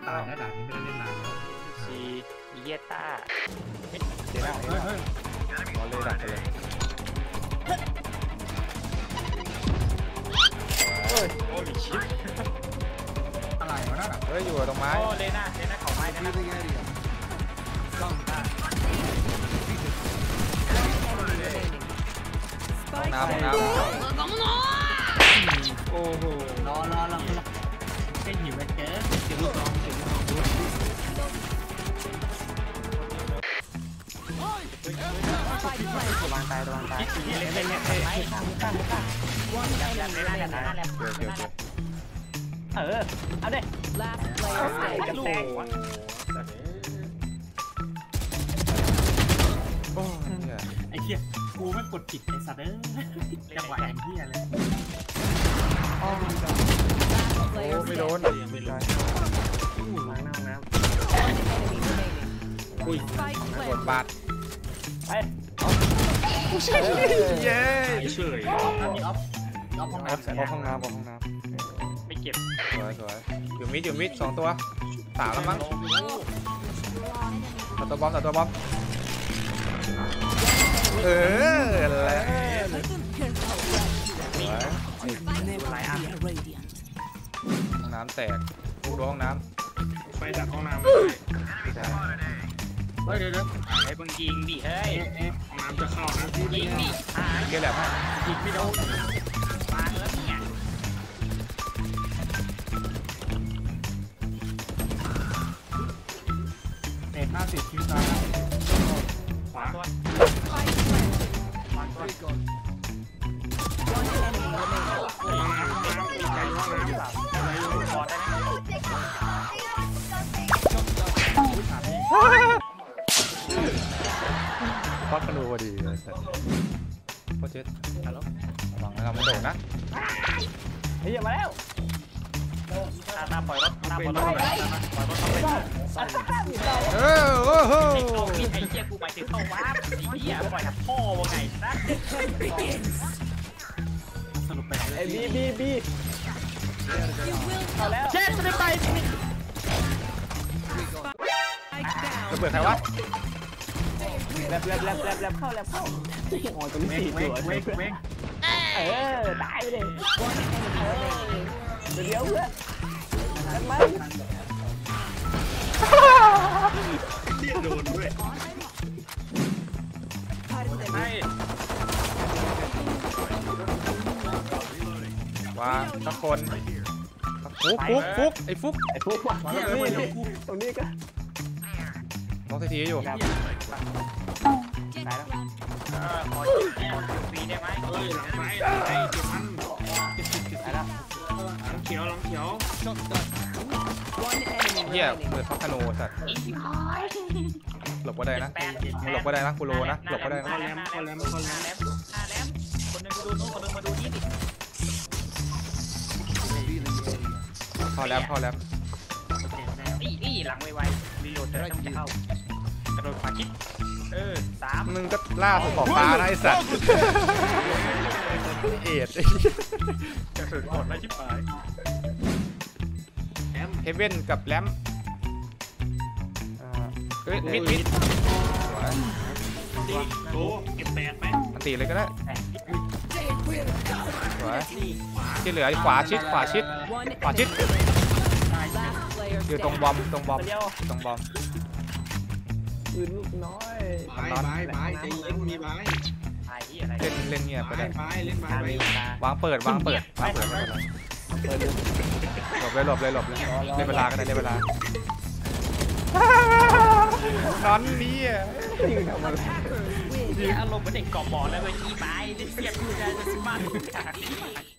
ตายนะด่านนี้ไม่ได้เล่นนานแล้วชีเยต้าเจ๊หน้าเฮ้ยรอเลยดักไปเลยโอ้ยชิปอะไรวะนั่นเฮ้ยอยู่ตรงไม้โอ้เลน่าเขาไม้นะน้ำโอ้โหรอแค่หิวไปเจอเก็บลูกน้องดูวางตายเล่นข้างเอาเด้จะแตกโอ้ไอ้เหี้ยกูไม่กดผิดไอ้สัตว์จังหวะอย่างเหี้ยเลยโอ้ไม่โดนล้างน้ำอุ้ยกดบาดไปเย้เฉยออฟห้องน้ำไม่เก็บสวยอยู่มิด2ตัว3แล้วมั้งตัวบอมแล้วห้องน้ำแตกดูห้องน้ำไปดักห้องน้ำเดี๋ยวไอ้บังยิงดิเฮ้ยห้องน้ำจะเข้านะยิงดิเกลียดแหลมยิงไม่โดนมาแล้วเนี่ยเตะ50คิวตายขวาตัวฟักกันดูพอดีเลยโคตรเจ็ดหวังนะครับมันโดดนะเฮ้ยมาแล้วตาปล่อยรถเข้าไปโอ้โหไอ้เหี้ยกูไปถึงเข้าวัดไอ้เหี้ยปล่อยทับพ่อว่าไงนะสรุปไปไอ้บีเอาแล้วเช็ดไปจะเปิดใครวะแลบเข้าโอ้ตัวนี้4ตัวเว้งตายไปเลยเดี๋ยวเพื่อนมาเรียกโดนด้วยวางทุกคนฟุกไอ้ฟุกตรงนี้ก็มองทีอยู่ตายแล้วขอฟรีได้ไหมหลังไม้เก็บมันตายแล้วหลังเขียวเฮียเปิดพักคาโนสัตว์หลบก็ได้นะกูโลนะหลบก็ได้นะคนนึงดูนู้นคนนึงมาดูนี่ดิพอแล้วนี่หลังไวรีโหลดจะเข้ากระโดดขวาคิด3 มึงก็ล่าสุดของตาไอ้สัตว์เอ็ดกระสุนหมดแล้วชิบหายเฮเว่นกับแรมมิดโอ้เก็บ8ไหมมันตีเลยก็ได้สวยที่เหลือขวาชิดอยู่ตรงบอมปืนลูกน้อยบายใจเย็นมีบายเล่นเงียบไปได้เล่นบายวางเปิดหลบเลยได้เวลากันได้เวลานอนนี่อารมณ์เหมือนเด็กกอบบ่อแล้วไปขี้ไม้เสียบกูจะสมาร์ท